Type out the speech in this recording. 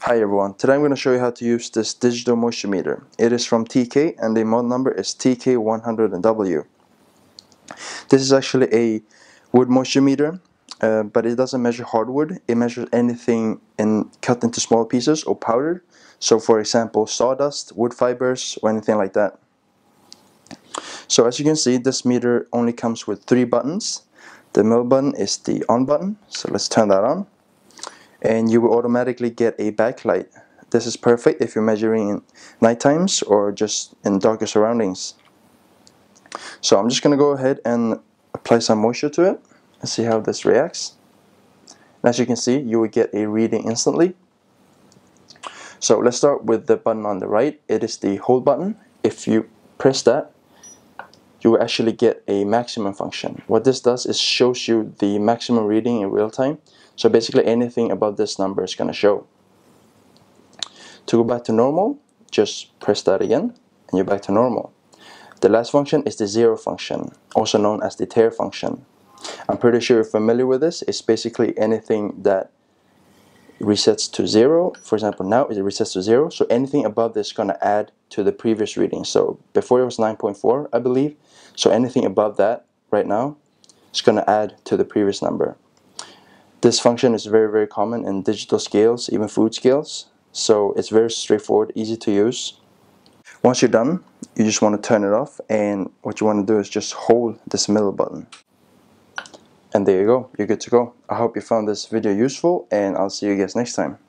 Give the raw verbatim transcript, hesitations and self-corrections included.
Hi everyone, today I'm going to show you how to use this digital moisture meter. It is from T K and the model number is T K one hundred W. This is actually a wood moisture meter, uh, but it doesn't measure hardwood. It measures anything in, cut into small pieces or powdered. So for example, sawdust, wood fibers, or anything like that. So as you can see, this meter only comes with three buttons. The middle button is the on button, so let's turn that on. And you will automatically get a backlight. This is perfect if you're measuring in night times or just in darker surroundings. So I'm just going to go ahead and apply some moisture to it and see how this reacts. And as you can see, you will get a reading instantly. So let's start with the button on the right. It is the hold button. If you press that, you will actually get a maximum function. What this does is shows you the maximum reading in real time. So basically anything above this number is going to show. To go back to normal, just press that again and you're back to normal. The last function is the zero function, also known as the Tare function. I'm pretty sure you're familiar with this. It's basically anything that resets to zero. For example, now it resets to zero, so anything above this is going to add to the previous reading. So before it was nine point four, I believe, so anything above that right now is going to add to the previous number. This function is very very common in digital scales, even food scales, so it's very straightforward, easy to use. Once you're done, you just want to turn it off, and what you want to do is just hold this middle button. And there you go, you're good to go. I hope you found this video useful, and I'll see you guys next time.